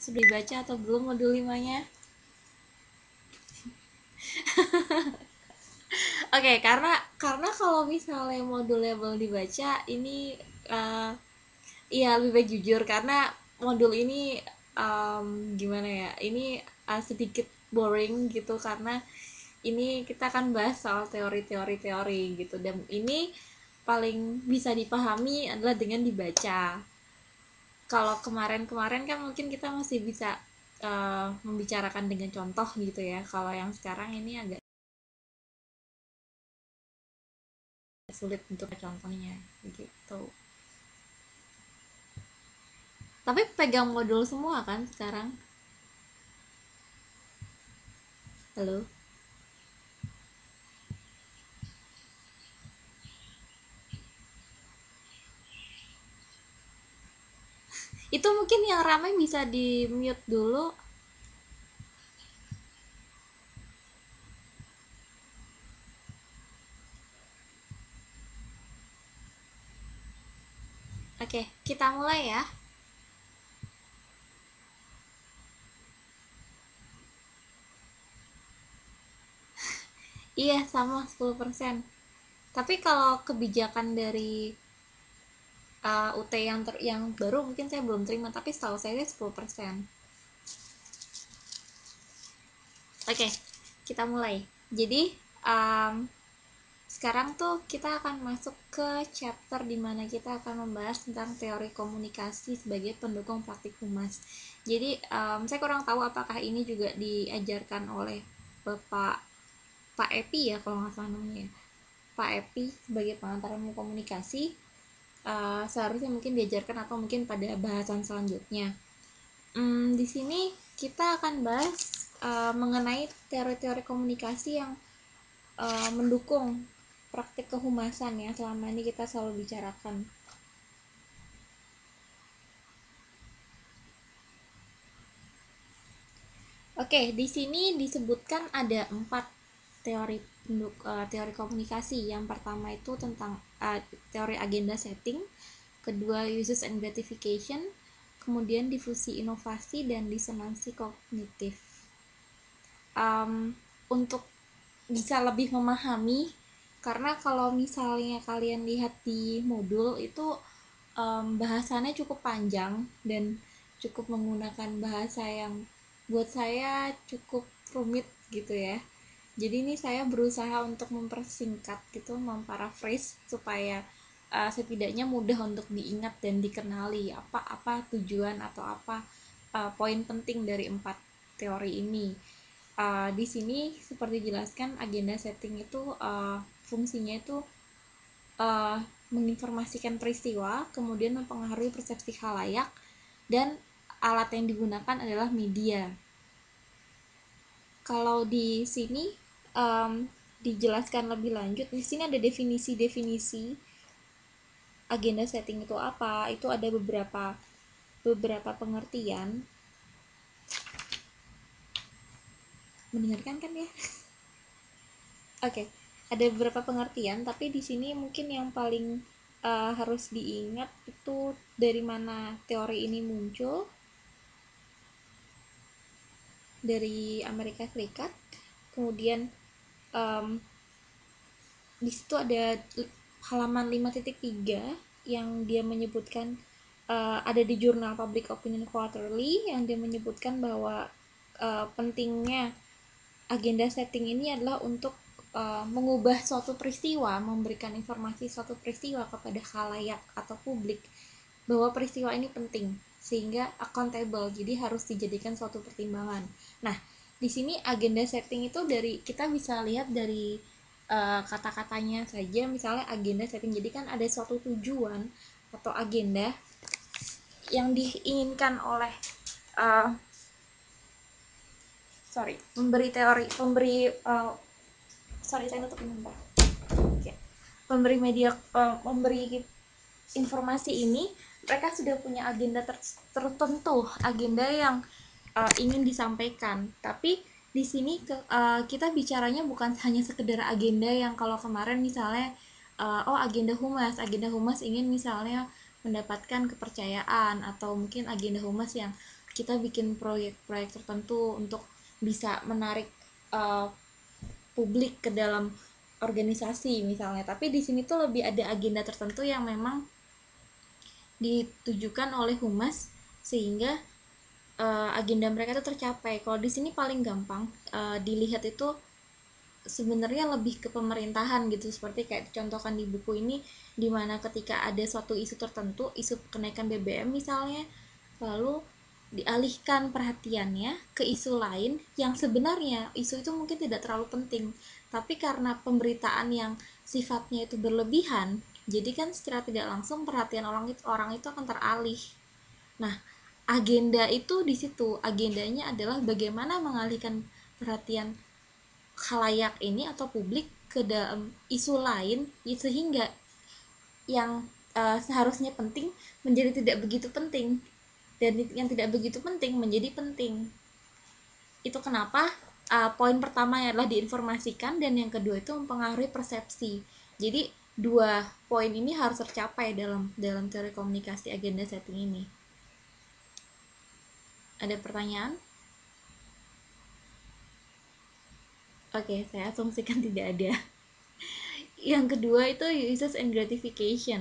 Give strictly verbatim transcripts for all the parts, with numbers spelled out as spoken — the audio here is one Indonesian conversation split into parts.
Sudah dibaca atau belum modul limanya? Oke, okay, karena karena kalau misalnya modulnya belum dibaca, ini uh, iya lebih baik jujur karena modul ini um, gimana ya? Ini uh, sedikit boring gitu karena ini kita akan bahas soal teori-teori teori gitu, dan ini paling bisa dipahami adalah dengan dibaca. Kalau kemarin-kemarin kan mungkin kita masih bisa uh, membicarakan dengan contoh gitu ya. Kalau yang sekarang ini agak sulit untuk contohnya gitu. Tapi pegang modul semua kan sekarang? Halo? Itu mungkin yang ramai bisa di mute dulu. Oke, kita mulai ya. Iya, sama sepuluh persen. Tapi kalau kebijakan dari uh, U T yang ter yang baru mungkin saya belum terima, tapi setahu saya sepuluh persen. Oke, kita mulai. Jadi, um, sekarang tuh kita akan masuk ke chapter dimana kita akan membahas tentang teori komunikasi sebagai pendukung praktik humas. Jadi, um, saya kurang tahu apakah ini juga diajarkan oleh Bapak Pak Epi ya, kalau nggak salah namanya. Pak Epi sebagai pengantar ilmu komunikasi. Uh, seharusnya mungkin diajarkan atau mungkin pada bahasan selanjutnya. Hmm, di sini kita akan bahas uh, mengenai teori-teori komunikasi yang uh, mendukung praktik kehumasan ya selama ini kita selalu bicarakan. Oke, di sini disebutkan ada empat teori penduk, uh, teori komunikasi. Yang pertama itu tentang uh, teori agenda setting, kedua uses and gratification, kemudian difusi inovasi dan disonansi kognitif. Um, untuk bisa lebih memahami, karena kalau misalnya kalian lihat di modul itu um, bahasannya cukup panjang dan cukup menggunakan bahasa yang buat saya cukup rumit gitu ya. Jadi ini saya berusaha untuk mempersingkat gitu, memparaphrase supaya uh, setidaknya mudah untuk diingat dan dikenali apa apa tujuan atau apa uh, poin penting dari empat teori ini. Uh, di sini seperti dijelaskan, agenda setting itu uh, fungsinya itu uh, menginformasikan peristiwa, kemudian mempengaruhi persepsi khalayak, dan alat yang digunakan adalah media. Kalau di sini um, dijelaskan lebih lanjut, di sini ada definisi-definisi agenda setting itu apa. Itu ada beberapa beberapa pengertian. Mendengarkan kan ya? Oke, okay. Ada beberapa pengertian, tapi di sini mungkin yang paling uh, harus diingat itu dari mana teori ini muncul, dari Amerika Serikat. Kemudian um, di situ ada halaman lima titik tiga yang dia menyebutkan uh, ada di jurnal Public Opinion Quarterly, yang dia menyebutkan bahwa uh, pentingnya agenda setting ini adalah untuk uh, mengubah suatu peristiwa, memberikan informasi suatu peristiwa kepada khalayak atau publik bahwa peristiwa ini penting sehingga accountable, jadi harus dijadikan suatu pertimbangan. Nah, di sini agenda setting itu dari kita bisa lihat dari uh, kata-katanya saja, misalnya agenda setting. Jadi kan ada suatu tujuan atau agenda yang diinginkan oleh uh, sorry memberi teori pemberi uh, sorry saya nutup ini bentar. Okay. Pemberi media uh, memberi informasi ini, mereka sudah punya agenda ter- tertentu, agenda yang uh, ingin disampaikan. Tapi di sini ke, uh, kita bicaranya bukan hanya sekedar agenda yang kalau kemarin misalnya uh, oh agenda humas, agenda humas ingin misalnya mendapatkan kepercayaan, atau mungkin agenda humas yang kita bikin proyek-proyek tertentu untuk bisa menarik uh, publik ke dalam organisasi misalnya. Tapi di sini tuh lebih ada agenda tertentu yang memang ditujukan oleh humas sehingga uh, agenda mereka itu tercapai. Kalau di sini paling gampang uh, dilihat itu sebenarnya lebih ke pemerintahan gitu, seperti kayak contohkan di buku ini, dimana ketika ada suatu isu tertentu, isu kenaikan B B M misalnya, lalu dialihkan perhatiannya ke isu lain yang sebenarnya isu itu mungkin tidak terlalu penting, tapi karena pemberitaan yang sifatnya itu berlebihan, jadi kan secara tidak langsung perhatian orang itu orang itu akan teralih. Nah, agenda itu di situ, agendanya adalah bagaimana mengalihkan perhatian khalayak ini atau publik ke dalam isu lain sehingga yang uh, seharusnya penting menjadi tidak begitu penting dan yang tidak begitu penting menjadi penting. Itu kenapa uh, poin pertama adalah diinformasikan dan yang kedua itu mempengaruhi persepsi. Jadi dua poin ini harus tercapai dalam dalam teori komunikasi agenda setting ini. Ada pertanyaan? Oke, saya asumsikan tidak ada. Yang kedua itu uses and gratification.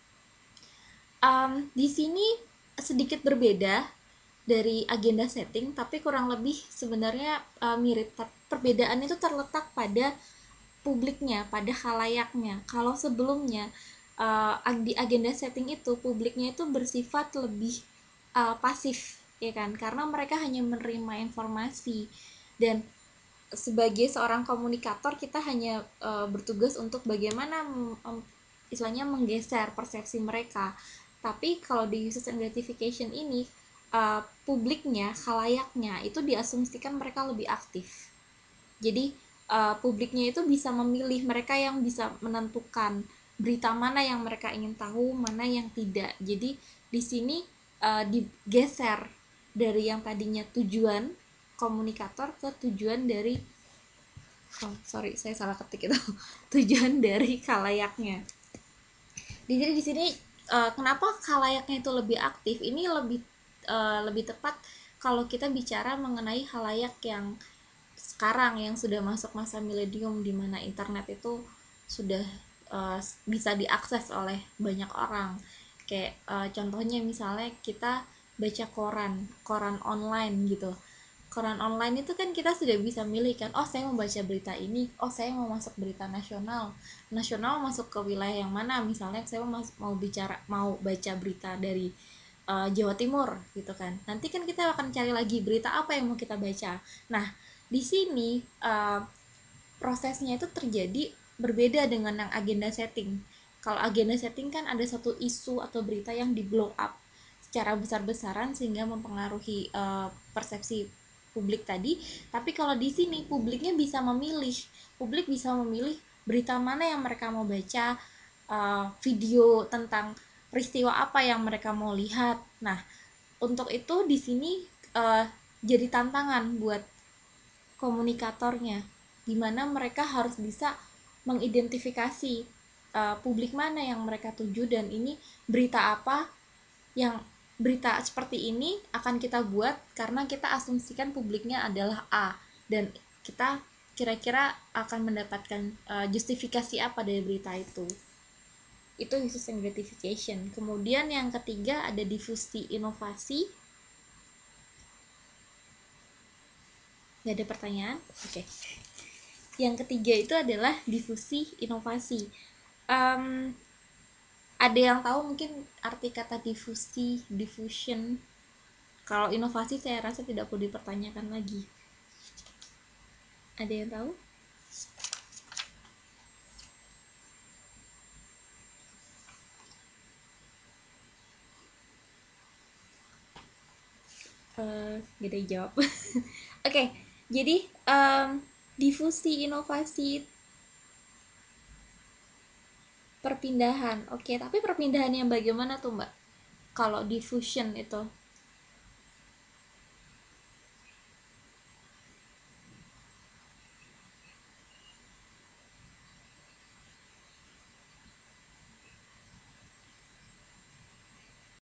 Um, di sini sedikit berbeda dari agenda setting, tapi kurang lebih sebenarnya uh, mirip. Perbedaan itu terletak pada publiknya, pada khalayaknya. Kalau sebelumnya uh, di agenda setting itu publiknya itu bersifat lebih uh, pasif, ya kan? Karena mereka hanya menerima informasi dan sebagai seorang komunikator kita hanya uh, bertugas untuk bagaimana um, istilahnya menggeser persepsi mereka. Tapi kalau di uses and gratification ini uh, publiknya, khalayaknya itu diasumsikan mereka lebih aktif. Jadi uh, publiknya itu bisa memilih, mereka yang bisa menentukan berita mana yang mereka ingin tahu, mana yang tidak. Jadi di sini uh, digeser dari yang tadinya tujuan komunikator ke tujuan dari oh sorry saya salah ketik itu tujuan dari khalayaknya. Jadi di sini uh, kenapa khalayaknya itu lebih aktif? Ini lebih uh, lebih tepat kalau kita bicara mengenai khalayak yang sekarang yang sudah masuk masa milenium di mana internet itu sudah uh, bisa diakses oleh banyak orang. Kayak uh, contohnya misalnya kita baca koran, koran online gitu. Koran online itu kan kita sudah bisa milih kan, oh saya mau baca berita ini, oh saya mau masuk berita nasional, nasional masuk ke wilayah yang mana, misalnya saya mau mau bicara mau baca berita dari uh, Jawa Timur gitu kan, nanti kan kita akan cari lagi berita apa yang mau kita baca. Nah di sini uh, prosesnya itu terjadi berbeda dengan yang agenda setting. Kalau agenda setting kan ada satu isu atau berita yang di blow up secara besar-besaran sehingga mempengaruhi uh, persepsi publik tadi. Tapi kalau di sini publiknya bisa memilih, publik bisa memilih berita mana yang mereka mau baca, uh, video tentang peristiwa apa yang mereka mau lihat. Nah, untuk itu di sini uh, jadi tantangan buat komunikatornya, dimana mereka harus bisa mengidentifikasi uh, publik mana yang mereka tuju dan ini berita apa yang berita seperti ini akan kita buat karena kita asumsikan publiknya adalah A dan kita kira-kira akan mendapatkan uh, justifikasi apa dari berita itu. Itu uses and gratification. Kemudian yang ketiga ada difusi inovasi. Gak ada pertanyaan? Oke. Okay. Yang ketiga itu adalah difusi inovasi. Um, ada yang tahu mungkin arti kata difusi, diffusion? Kalau inovasi saya rasa tidak perlu dipertanyakan lagi. Ada yang tahu? Uh, gak ada yang jawab. Oke, okay, jadi um, difusi inovasi perpindahan. Oke, okay, tapi perpindahan yang bagaimana tuh Mbak? Kalau diffusion itu